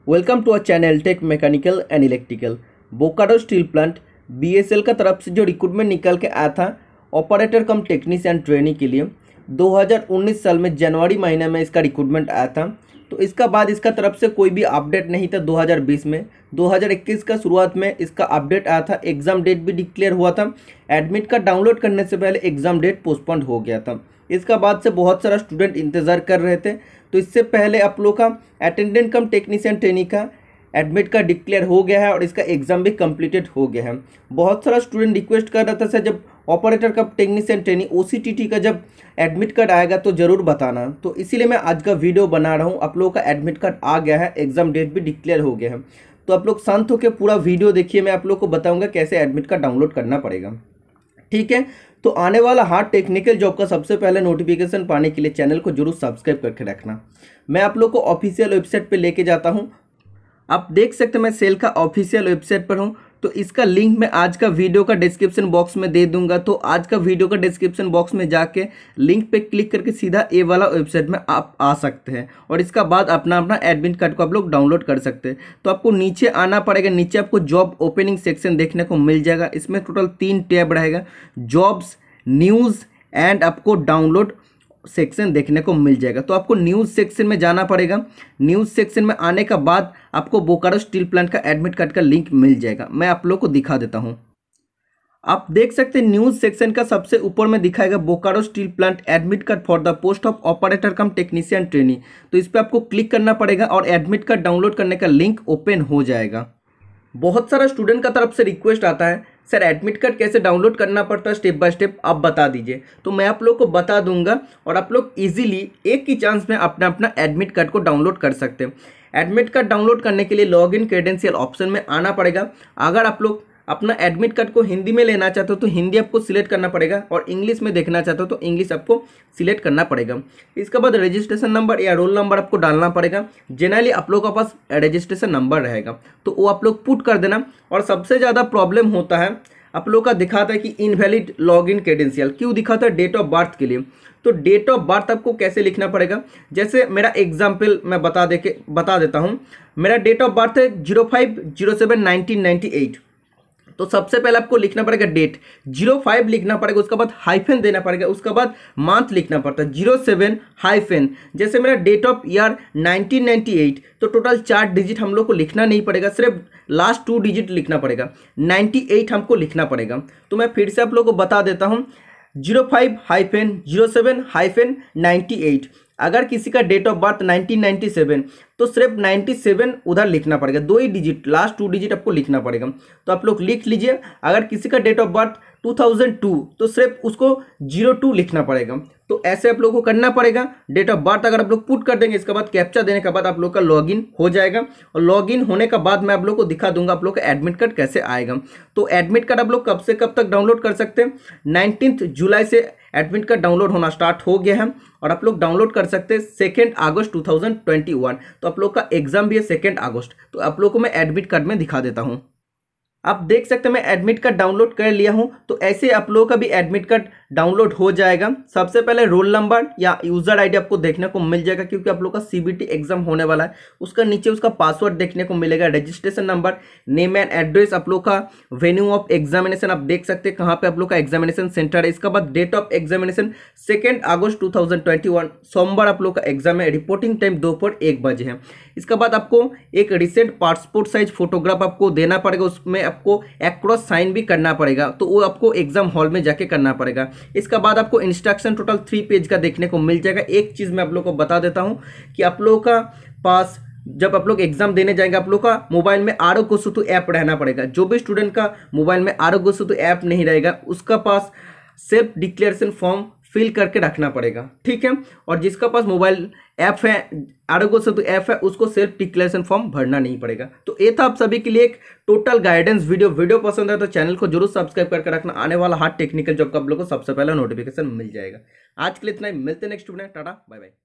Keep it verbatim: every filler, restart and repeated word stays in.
Welcome to our channel tech mechanical and electrical. Bokaro steel plant BSL का तरफ से जो रिक्रूटमेंट निकल के आया था ऑपरेटर कम टेक्नीशियन ट्रेनिंग के लिए दो हज़ार उन्नीस साल में जनवरी महीने में इसका रिक्रूटमेंट आया था। तो इसका बाद इसका तरफ से कोई भी अपडेट नहीं था। दो हज़ार बीस में दो हज़ार इक्कीस का शुरुआत में इसका अपडेट आया था। एग्ज़ाम डेट भी डिक्लेयर हुआ था। एडमिट कार्ड डाउनलोड करने से पहले एग्ज़ाम डेट पोस्टपोन हो गया था। इसका बाद से बहुत सारा स्टूडेंट इंतज़ार कर रहे थे। तो इससे पहले आप लोग का अटेंडेंट कम टेक्नीशियन ट्रेनिंग का एडमिट कार्ड डिक्लेयर हो गया है और इसका एग्ज़ाम भी कंप्लीटेड हो गया है। बहुत सारा स्टूडेंट रिक्वेस्ट कर रहा था सर जब operator cum technician training OCTT का जब एडमिट कार्ड आएगा तो ज़रूर बताना। तो इसीलिए मैं आज का वीडियो बना रहा हूँ। आप लोगों का एडमिट कार्ड आ गया है, एग्ज़ाम डेट भी डिक्लेयर हो गया है। तो आप लोग शांत होकर पूरा वीडियो देखिए। मैं आप लोग को बताऊँगा कैसे एडमिट कार्ड डाउनलोड करना पड़ेगा। ठीक है, तो आने वाला हार्ड टेक्निकल जॉब का सबसे पहले नोटिफिकेशन पाने के लिए चैनल को जरूर सब्सक्राइब करके रखना। मैं आप लोग को ऑफिशियल वेबसाइट पे लेके जाता हूं। आप देख सकते हैं मैं सेल का ऑफिशियल वेबसाइट पर हूं। तो इसका लिंक मैं आज का वीडियो का डिस्क्रिप्शन बॉक्स में दे दूंगा। तो आज का वीडियो का डिस्क्रिप्शन बॉक्स में जाके लिंक पे क्लिक करके सीधा ए वाला वेबसाइट में आप आ सकते हैं और इसका बाद अपना अपना एडमिट कार्ड को आप लोग डाउनलोड कर सकते हैं। तो आपको नीचे आना पड़ेगा। नीचे आपको जॉब ओपनिंग सेक्शन देखने को मिल जाएगा। इसमें टोटल तीन टैब रहेगा, जॉब्स, न्यूज़ एंड आपको डाउनलोड सेक्शन देखने को मिल जाएगा। तो आपको न्यूज़ सेक्शन में जाना पड़ेगा। न्यूज़ सेक्शन में आने का बाद आपको बोकारो स्टील प्लांट का एडमिट कार्ड का लिंक मिल जाएगा। मैं आप लोग को दिखा देता हूं। आप देख सकते हैं न्यूज़ सेक्शन का सबसे ऊपर में दिखाएगा Bokaro steel plant admit card for the post of operator cum technician training. तो इस पर आपको क्लिक करना पड़ेगा और एडमिट कार्ड डाउनलोड करने का लिंक ओपन हो जाएगा। बहुत सारा स्टूडेंट का तरफ से रिक्वेस्ट आता है सर एडमिट कार्ड कैसे डाउनलोड करना पड़ता है, स्टेप बाय स्टेप आप बता दीजिए। तो मैं आप लोग को बता दूंगा और आप लोग इजीली एक ही चांस में अपना अपना एडमिट कार्ड को डाउनलोड कर सकते हैं। एडमिट कार्ड डाउनलोड करने के लिए लॉगिन क्रेडेंशियल ऑप्शन में आना पड़ेगा। अगर आप लोग अपना एडमिट कार्ड को हिंदी में लेना चाहते हो तो हिंदी आपको सिलेक्ट करना पड़ेगा और इंग्लिश में देखना चाहते हो तो इंग्लिश आपको सिलेक्ट करना पड़ेगा। इसके बाद रजिस्ट्रेशन नंबर या रोल नंबर आपको डालना पड़ेगा। जनरली आप लोगों के पास रजिस्ट्रेशन नंबर रहेगा तो वो आप लोग पुट कर देना। और सबसे ज़्यादा प्रॉब्लम होता है आप लोग का दिखाता है कि इनवैलिड लॉगिन क्रेडेंशियल क्यों दिखाता है, डेट ऑफ बर्थ के लिए। तो डेट ऑफ बर्थ आपको कैसे लिखना पड़ेगा, जैसे मेरा एग्जाम्पल मैं बता दे के बता देता हूँ। मेरा डेट ऑफ बर्थ है zero five zero seven nineteen ninety eight. तो सबसे पहले आपको लिखना पड़ेगा डेट, जीरो फाइव लिखना पड़ेगा, उसके बाद हाइफेन देना पड़ेगा, उसके बाद मंथ लिखना पड़ता है जीरो सेवन हाइफेन। जैसे मेरा date of year nineteen ninety eight तो टोटल चार डिजिट हम लोग को लिखना नहीं पड़ेगा, सिर्फ लास्ट टू डिजिट लिखना पड़ेगा। नाइन्टी एट हमको लिखना पड़ेगा। तो मैं फिर से आप लोग को बता देता हूँ, zero five hyphen zero seven hyphen ninety eight. अगर किसी का date of birth nineteen ninety seven तो सिर्फ नाइन्टी सेवन उधर लिखना पड़ेगा, दो ही डिजिट, लास्ट टू डिजिट आपको लिखना पड़ेगा। तो आप लोग लिख लीजिए। अगर किसी का date of birth two thousand two तो सिर्फ उसको जीरो टू लिखना पड़ेगा। तो ऐसे आप लोगों को करना पड़ेगा। डेट ऑफ बर्थ अगर आप लोग पुट कर देंगे, इसके बाद कैप्चा देने के बाद आप लोग का लॉगिन हो जाएगा। और लॉगिन होने के बाद मैं आप लोग को दिखा दूंगा आप लोग का एडमिट कार्ड कैसे आएगा। तो एडमिट कार्ड आप लोग कब से कब तक डाउनलोड कर सकते हैं, नाइनटीन्थ जुलाई से एडमिट कार्ड डाउनलोड होना स्टार्ट हो गया है और आप लोग डाउनलोड कर सकते हैं second August two thousand twenty one. तो आप लोग का एग्जाम भी है सेकेंड अगस्त। तो आप लोग को मैं एडमिट कार्ड में दिखा देता हूँ। आप देख सकते हैं मैं एडमिट कार्ड डाउनलोड कर लिया हूं। तो ऐसे आप लोगों का भी एडमिट कार्ड डाउनलोड हो जाएगा। सबसे पहले रोल नंबर या यूजर आईडी आपको देखने को मिल जाएगा क्योंकि आप लोग का सीबीटी एग्जाम होने वाला है। उसका नीचे उसका पासवर्ड देखने को मिलेगा, registration number, name and address, आप लोग का वेन्यू ऑफ एग्जामिनेशन आप देख सकते हैं कहाँ पे आप लोग का एग्जामिनेशन सेंटर है। इसके बाद date of examination second August two thousand twenty one सोमवार आप लोग का एग्जाम है। रिपोर्टिंग टाइम दोपहर एक बजे है। इसके बाद आपको एक रिसेंट पासपोर्ट साइज फोटोग्राफ आपको देना पड़ेगा। उसमें आपको एक्रॉस साइन भी करना पड़ेगा। तो वो आपको एग्जाम हॉल में जाके करना पड़ेगा। इसके बाद आपको इंस्ट्रक्शन टोटल थ्री पेज का देखने को मिल जाएगा। एक चीज़ मैं आप लोग को बता देता हूँ कि आप लोगों का पास जब आप लोग एग्जाम देने जाएंगे आप लोग का मोबाइल में आरोग्य सेतु ऐप रहना पड़ेगा। जो भी स्टूडेंट का मोबाइल में आरोग्य सेतु ऐप नहीं रहेगा उसका पास सेल्फ डिक्लेरेशन फॉर्म फिल करके रखना पड़ेगा। ठीक है, और जिसका पास मोबाइल ऐप है, आरोग्य सेतु ऐप है, उसको सेल्फ डिक्लेरेशन फॉर्म भरना नहीं पड़ेगा। तो ये था आप सभी के लिए एक टोटल गाइडेंस वीडियो। वीडियो पसंद है तो चैनल को जरूर सब्सक्राइब करके रखना। आने वाला हार्ड टेक्निकल जॉब का आप लोग को सबसे पहले नोटिफिकेशन मिल जाएगा। आज के लिए इतना ही, मिलते हैं नेक्स्ट वीडियो में। Tata bye bye.